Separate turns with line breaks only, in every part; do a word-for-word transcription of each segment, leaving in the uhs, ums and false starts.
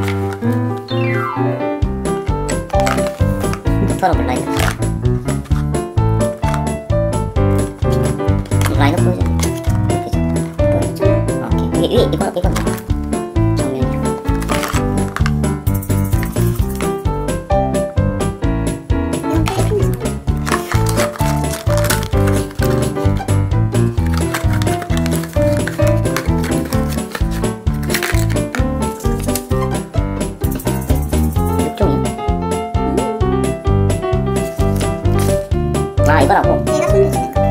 털어볼 라인업. 이 라인업 보여줘야 돼. 그죠? 보여줘. 어, 오케이. 위에, 위에, 이건, 이건 뭐? 정면이야. 육종이야. 아, 이거라고?
얘가 손을 주는 거.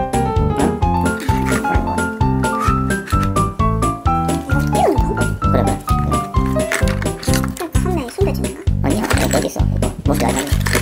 이거 띄우는 거?
그래, 그래.
선배에 손을 주는 거?
아니야, 여기 있어. 이거. 모습이 아니야.